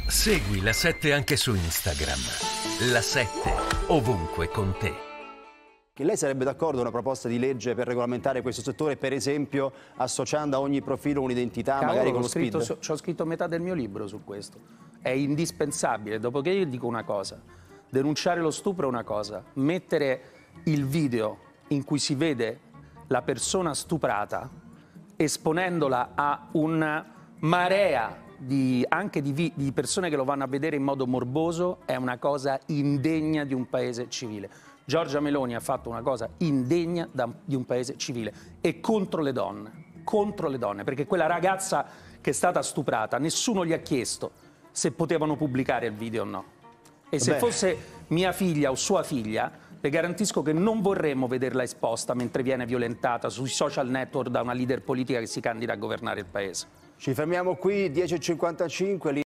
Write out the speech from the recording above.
Segui La 7 anche su Instagram. La 7, ovunque con te. Che lei sarebbe d'accordo a una proposta di legge per regolamentare questo settore, per esempio associando a ogni profilo un'identità, magari con lo SPID? Ci ho scritto metà del mio libro su questo. È indispensabile. Dopodiché io dico una cosa: denunciare lo stupro è una cosa, mettere il video in cui si vede la persona stuprata, esponendola a una marea anche di persone che lo vanno a vedere in modo morboso, è una cosa indegna di un paese civile. Giorgia Meloni ha fatto una cosa indegna di un paese civile e contro le donne, perché quella ragazza che è stata stuprata, nessuno gli ha chiesto se potevano pubblicare il video o no. E se fosse mia figlia o sua figlia, le garantisco che non vorremmo vederla esposta mentre viene violentata sui social network da una leader politica che si candida a governare il paese. Ci fermiamo qui, 10:55.